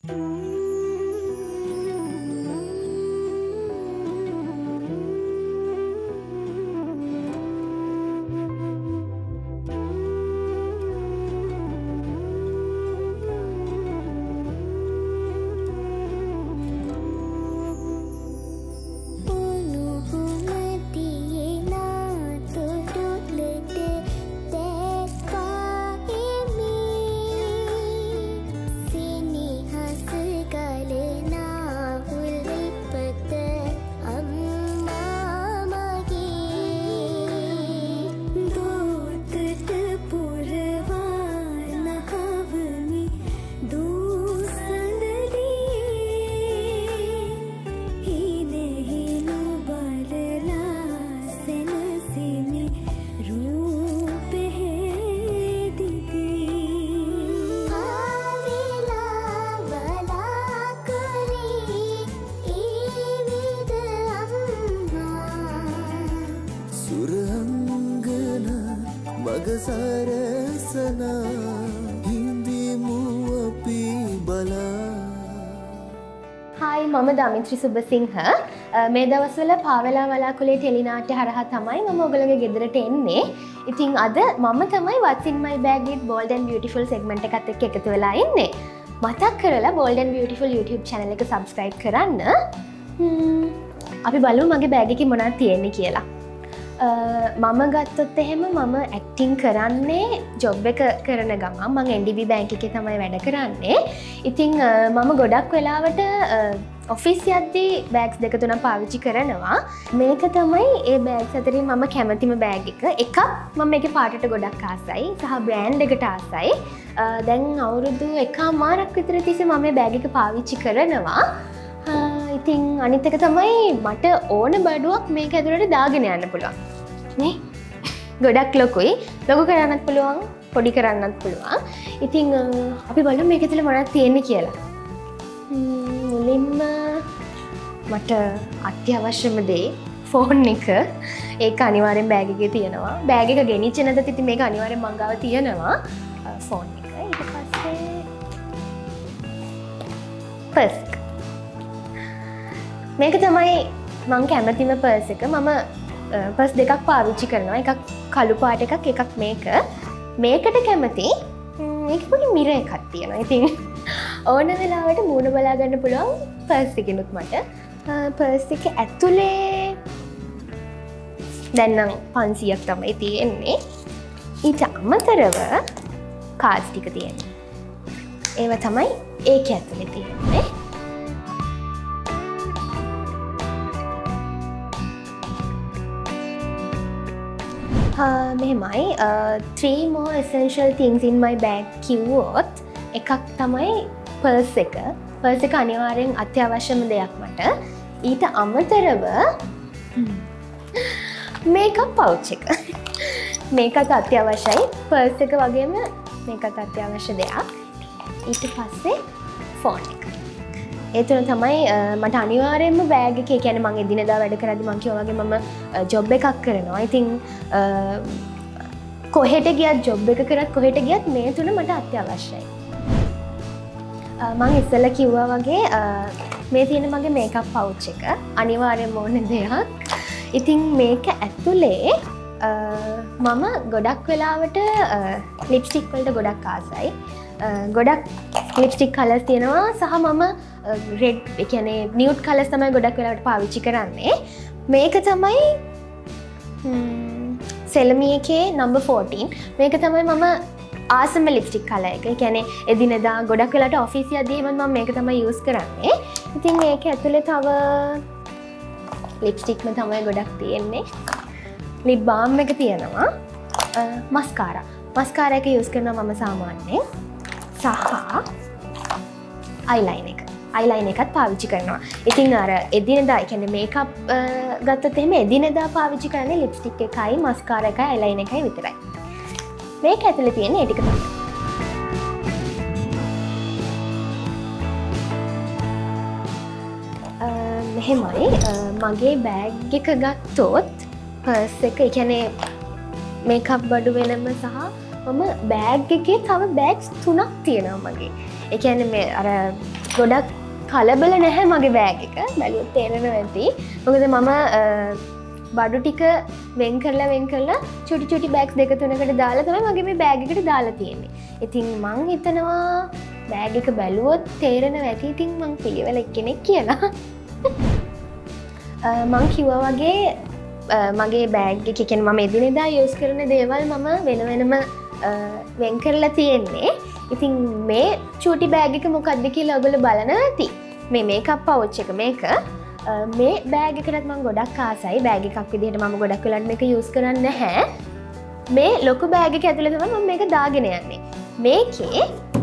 Hi, මම Damithri Subasinghe. මේ දවස්වල Pawela Walakule ටෙලිනාට්‍ය හරහා තමයි මම ඔයගොල්ලෝගේ ගෙදරට එන්නේ. ඉතින් අද මම තමයි What's in my bag with bold and beautiful segment එකත් එක්ක එකතු වෙලා ඉන්නේ. මතක් කරලා bold and beautiful YouTube channel එක subscribe කරන්න. අපි බලමු මගේ බෑග් එකේ මොනවද තියෙන්නේ කියලා. මම ගත්තොත් එහෙම මම ඇක්ටිං කරන්නේ ජොබ් එක කරන ගමන් මම NDB බැංක් එකේ තමයි වැඩ කරන්නේ. ඉතින් මම ගොඩක් වෙලාවට ඔෆිස් යද්දී බෑග්ස් දෙක තුනක් පාවිච්චි කරනවා. මේක තමයි ඒ බෑග්ස් අතරින් මම කැමතිම බෑග් එක. එකක් මම මේකේ පාටට ගොඩක් ආසයි සහ බ්‍රෑන්ඩ් එකට ආසයි. දැන් අවුරුදු 1මාරක් විතර තිස්සේ මම මේ බෑග් එක පාවිච්චි කරනවා. ඉතින් අනිත් එක තමයි මට ඕන බඩුවක් මේක ඇතුළට දාගෙන යන්න පුළුවන්. නේ? ගොඩක් ලොකුයි. ලොකු කරන්නත් පුළුවන්, පොඩි කරන්නත් පුළුවන්. ඉතින් අපි බලමු මේක ඇතුළේ මොනවද තියෙන්නේ කියලා. මුලින්ම මට අත්‍යවශ්‍යම දේ ෆෝන් එක. ඒක අනිවාර්යෙන් බෑග් එකේ තියෙනවා. බෑග් එක ගෙනිච්ච නැත්නම් ඉතින් මේක අනිවාර්යෙන් මං ගාව තියෙනවා. ෆෝන් එක. ඊට පස්සේ පර්ස්. මේක තමයි මං කැමතිම පර්ස් එක. මම පර්ස් දෙකක් පාවිච්චි කරනවා. එකක් කළු පාට එකක්, එකක් මේක. මේකට කැමති මේක පොඩි මිර එකක් තියෙනවා. ඉතින් ඕන වෙලාවට මූණ බලා ගන්න පුළුවන් පර්ස් එකකිනුත් මට. පර්ස් එක ඇතුලේ දැන් නම් 500ක් තමයි තියෙන්නේ. ඊට අමතරව කාඩ්ස් ටික තියෙනවා. ඒවා තමයි ඒක ඇතුලේ තියෙන්නේ. මෙහෙමයි 3 more essential things in my bag කිව්වොත් එකක් තමයි පර්ස් එක. පර්ස් එක අනිවාර්යෙන් අත්‍යවශ්‍යම දෙයක් මට. ඊට අමතරව මේකප් පවුච් එක. මේකත් අත්‍යවශ්‍යයි. පර්ස් එක වගේම මේකත් අත්‍යවශ්‍ය දෙයක්. ඊට පස්සේ ෆෝන් එක. ඒ තුන තමයි මට අනිවාර්යෙන්ම බෑග් එකේ. කියන්නේ මම එදිනෙදා වැඩ කරද්දි මම කිව්වා වගේ මම ජොබ් එකක් කරනවා. ඉතින් කොහෙට ගියත් ජොබ් එක කරත් කොහෙට ගියත් මේ තුන මට අත්‍යවශ්‍යයි. මම ඉස්සෙල්ලා කිව්වා වගේ මේ තියෙන මගේ මේකප් පවුච් එක අනිවාර්යෙන්ම ඕන දෙයක්. ඉතින් මේක ඇතුලේ මම ගොඩක් වෙලාවට ලිප්ස්ටික් වලට ගොඩක් ආසයි. ගොඩක් ලිප්ස්ටික් කලර්ස් තියෙනවා සහ මම රෙඩ් ඒ කියන්නේ නියුඩ් කලර්ස් තමයි ගොඩක් වෙලාවට පාවිච්චි කරන්නේ. මේක තමයි සෙලමි එකේ number 14. මේක තමයි මම ආසම ලිප්ස්ටික් කලර් එක. ඒ කියන්නේ එදිනෙදා ගොඩක් වෙලාවට ඔෆිස් යද්දී මම මේක තමයි යූස් කරන්නේ. ඉතින් මේක ඇතුලේ තව ලිප්ස්ටික්ම තමයි ගොඩක් තියෙන්නේ. ලිප් බාම් එක තියෙනවා. මස්කාරා. මස්කාරා එක යූස් කරනවා මම සාමාන්‍යයෙන්. සහ අයිලයිනර් එක. අයිලයිනර් එකත් පාවිච්චි කරනවා. ඉතින් අර එදිනෙදා ඒ කියන්නේ මේකප් ගත්තොත් එහෙම එදිනෙදා පාවිච්චි කරන්නේ ලිප්ස්ටික් එකයි, මස්කාරා එකයි, අයිලයිනර් එකයි විතරයි. මේක ඇතුලේ තියෙන ඒ ටික තමයි. මෙහෙමයි මගේ බෑග් එක ගත්තොත් පර්ස් එක ඒ කියන්නේ මේකප් බඩු වෙනම සහ මම බෑග් එකේ තව බෑග්ස් 3ක් තියෙනවා මගේ. ඒ කියන්නේ මේ අර ගොඩක් කලබල නැහැ මගේ බෑග් එක. බැලුවොත් තේරෙනවා ඇති. මොකද මම බඩු ටික වෙන් කරලා චුටි බෑග්ස් දෙක තුනකට දාලා තමයි මගේ මේ බෑග් එකට දාලා තියෙන්නේ. ඉතින් මං හිතනවා බෑග් එක බැලුවොත් තේරෙනවා ඇති. ඉතින් මං පිළිවෙල කෙනෙක් කියලා. මං කිව්වා වගේ මගේ බෑග් එක කියන්නේ මම එදිනෙදා යූස් කරන දේවල් මම වෙනම වෙන් කරලා තියෙන්නේ. ඉතින් මේ චූටි බෑග් එක මොකක්ද කියලා ඔයගොල්ලෝ බලනවා ඇති. මේ මේකප් පවුච් එක මේක මේ බෑග් එකටත් මම ගොඩක් ආසයි. බෑග් එකක් විදිහට මම ගොඩක් වෙලාවට මේක යූස් කරන්නේ නැහැ. මේ ලොකු බෑග් එක ඇතුලේ තමයි මම මේක දාගෙන යන්නේ. මේකේ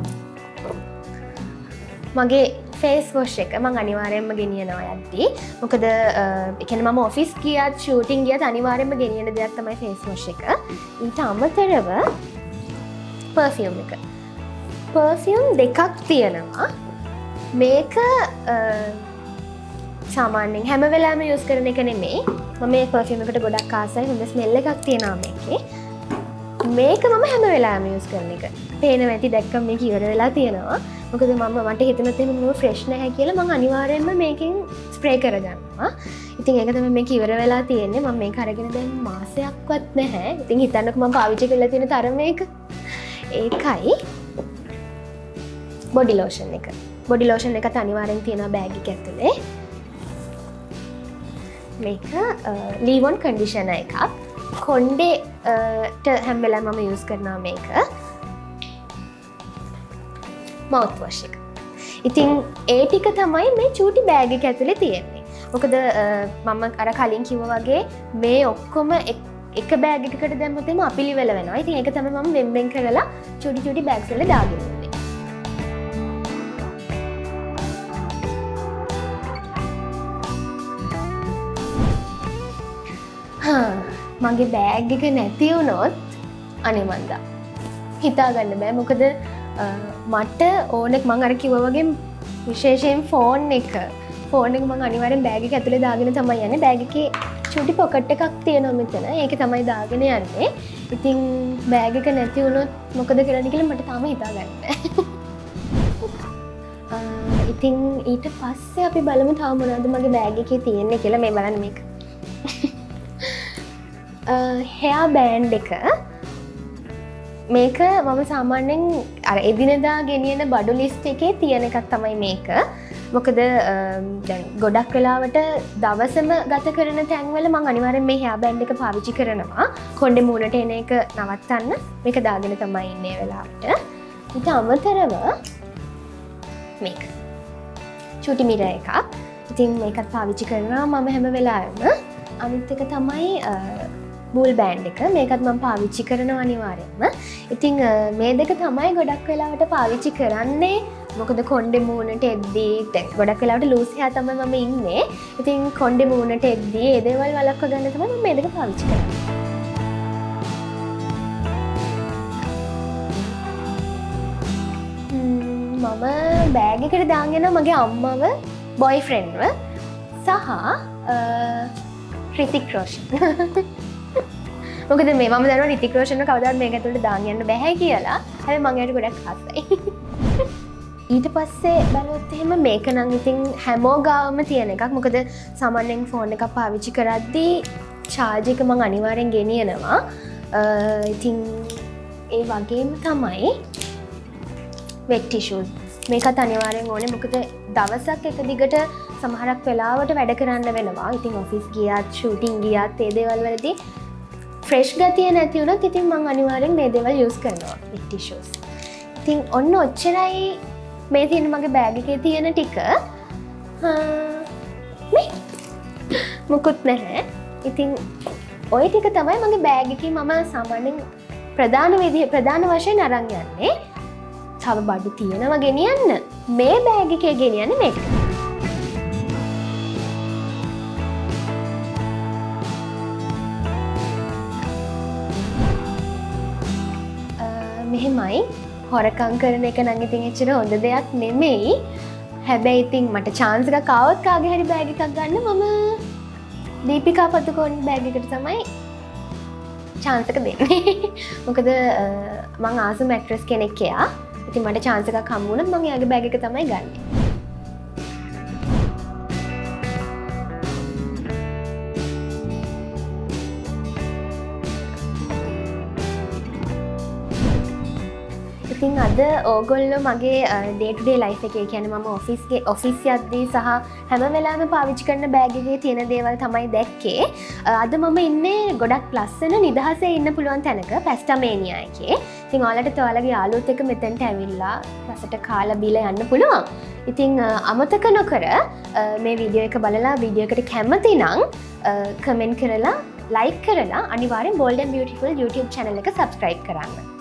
මගේ ෆේස් වොෂ් එක මම අනිවාර්යයෙන්ම ගෙනියනවා යද්දී. මොකද ඒ කියන්නේ මම ඔෆිස් ගියත් ෂූටින් ගියත් අනිවාර්යයෙන්ම ගෙනියන දෙයක් තමයි ෆේස් වොෂ් එක. ඊට අමතරව පර්ෆියුම් එක. පර්ෆියුම් දෙකක් තියෙනවා. මේක සාමාන්‍යයෙන් හැම වෙලාවෙම යූස් කරන එක නෙමෙයි. මම මේ පර්ෆියුම් එකට ගොඩක් ආසයි. හොඳ ස්මෙල් එකක් තියෙනවා මේකේ. මේක මම හැම වෙලාවෙම යූස් කරන එක. පේනවා ඇති දැක්කම මේක ඉවර වෙලා තියෙනවා. මොකද මට හිතුණත් එහෙම මේක ෆ්‍රෙෂ් නැහැ කියලා මම අනිවාර්යයෙන්ම මේකෙන් ස්ප්‍රේ කරගන්නවා. ඉතින් ඒක තමයි මේක ඉවර වෙලා තියෙන්නේ. මම මේක අරගෙන දැන් මාසයක්වත් නැහැ. ඉතින් හිතන්නකෝ මම පාවිච්චි කරලා තියෙන තරම මේක. ඒකයි බොඩි ලෝෂන් එක. බොඩි ලෝෂන් එකත් අනිවාර්යෙන් තියෙනවා බෑග් එක ඇතුලේ. මේක ලීවොන් කන්ඩිෂනර් එකක්. කොණ්ඩේට හැම වෙලාවෙම මම යූස් කරනවා මේක. මවුත් වොෂ් එක. ඉතින් ඒ ටික තමයි මේ චූටි බෑග් එක ඇතුලේ තියෙන්නේ. මොකද මම අර කලින් කිව්වා වගේ මේ ඔක්කොම එක බෑග් එකකට දැම්මොත් එම අපිලිවෙල වෙනවා. ඉතින් ඒක තමයි මම වෙන් කරලා චූටි බෑග්ස් වල දාගෙන ඉන්නේ. මගේ බෑග් එක නැති වුණොත් අනේ මන්දා හිතාගන්න බෑ. මොකද මට ඕනෙක් මං අර කිව්වා වගේ විශේෂයෙන් ෆෝන් එක මං අනිවාර්යෙන් බෑග් එක ඇතුලේ දාගෙන තමයි යන්නේ. බෑග් එකේ චූටි පොකට් එකක් තියෙනවා මෙතන. ඒකේ තමයි දාගෙන යන්නේ. ඉතින් බෑග් එක නැති වුණොත් මොකද කරන්න කියලා මට තාම හිතාගන්න බෑ. ඉතින් ඊට පස්සේ අපි බලමු තව මොනවද මගේ බෑග් එකේ තියෙන්නේ කියලා. මේ බලන්න මේක. හෙයා බෑන්ඩ් එක. මේක මම සාමාන්‍යයෙන් අර එදිනෙදා ගෙනියන බඩු ලිස්ට් එකේ තියෙන එකක් තමයි මේක. මොකද දැන් ගොඩක් වෙලාවට දවසම ගත කරන තැන්වල මම අනිවාර්යෙන් මේ හෙයා බෑන්ඩ් එක පාවිච්චි කරනවා. කොණ්ඩේ මූණට එන එක නවත්තන්න මේක දාගෙන තමයි ඉන්නේ වෙලාවට. ඊට අමතරව මේක චූටි මිරර් එකක්. ඉතින් මේකත් පාවිච්චි කරනවා මම හැම වෙලාවෙම. අනිත් එක තමයි බූල් බෑන්ඩ් එක. මේකත් මම පාවිච්චි කරනවා අනිවාර්යෙන්ම. ඉතින් මේ දෙක තමයි ගොඩක් වෙලාවට පාවිච්චි කරන්නේ. මොකද කොණ්ඩේ මූණට එද්දී දැන් ගොඩක් වෙලාවට ලූස් හෙයා තමයි මම ඉන්නේ. ඉතින් කොණ්ඩේ මූණට එද්දී ඒ දේවල් වළක්වා ගන්න තමයි මම මේ දෙක පාවිච්චි කරන්නේ. මම බෑග් එකට දාගෙන යනවා මගේ අම්මව, බොයිෆ්‍රෙන්ඩ්ව සහ රිතික් රෝෂන්. මොකද මේ මම දන්නවා රිතික් රෝෂන්ව කවදාවත් මේක ඇතුළට දාන්න යන්න බෑ කියලා. හැබැයි මම එයාට ගොඩක් ආසයි. ඊට පස්සේ බලුවොත් එහෙම මේක නම් ඉතින් හැමෝ ගාවම තියෙන එකක්. මොකද සාමාන්‍යයෙන් ෆෝන් එකක් පාවිච්චි කරද්දී charge එක මම අනිවාර්යෙන් ගෙනියනවා. ඉතින් ඒ වගේම තමයි wet tissues. මේකත් අනිවාර්යෙන් ඕනේ. මොකද දවසක් එක දිගට සමහරක් වෙලාවට වැඩ කරන්න වෙනවා. ඉතින් ඔෆිස් ගියත් ෂූටින් ගියත් ඒ දේවල් වලදී ෆ්‍රෙෂ් ගතිය නැති වුණොත් ඉතින් මම අනිවාර්යෙන් මේ දේවල් යූස් කරනවා wet tissues. ඉතින් ඔන්න ඔච්චරයි මේ තියෙන මගේ බෑග් එකේ තියෙන ටික. මේ මොකුත් නැහැ. ඉතින් ওই ටික තමයි මගේ බෑග් එකේ මම සාමාන්‍යයෙන් ප්‍රධාන වශයෙන් අරන් යන්නේ. තව බඩු තියෙනවා ගෙනියන්න. මේ බෑග් එකේ ගෙනියන්නේ මේක. මෙහෙමයි හොරකම් කරන එක නම් ඉතින් එච්චර හොඳ දෙයක් නෙමෙයි. හැබැයි ඉතින් මට chance එකක් ආවොත් කාගේ හරි බෑග් එකක් ගන්න මම දීපිකා පතුකෝන් බෑග් එකට තමයි chance එක දෙන්නේ. මොකද මං ආසම ඇක්ට්‍රස් කෙනෙක් එයා. ඉතින් මට chance එකක් හම්බ වුණොත් මම එයාගේ බෑග් එක තමයි ගන්නෙ. ඉතින් අද ඕගොල්ලෝ මගේ ඩේ ටු ඩේ ලයිෆ් එකේ කියන්නේ මම ඔෆිස් යද්දී සහ හැම වෙලාවෙම පාවිච්චි කරන බෑග් එකේ තියෙන දේවල් තමයි දැක්කේ. අද මම ඉන්නේ ගොඩක් ලස්සන නිදහසේ ඉන්න පුළුවන් තැනක පැස්ටමේනියා එකේ. ඉතින් ඔයාලට ඔයාලගේ යාළුවොත් එක්ක මෙතෙන්ට ඇවිල්ලා රසට කාලා බීලා යන්න පුළුවන්. ඉතින් අමතක නොකර මේ වීඩියෝ එක බලලා වීඩියෝ එකට කැමති නම් කමෙන්ට් කරලා ලයික් කරලා අනිවාර්යෙන් Bold and Beautiful YouTube channel එක subscribe කරන්න.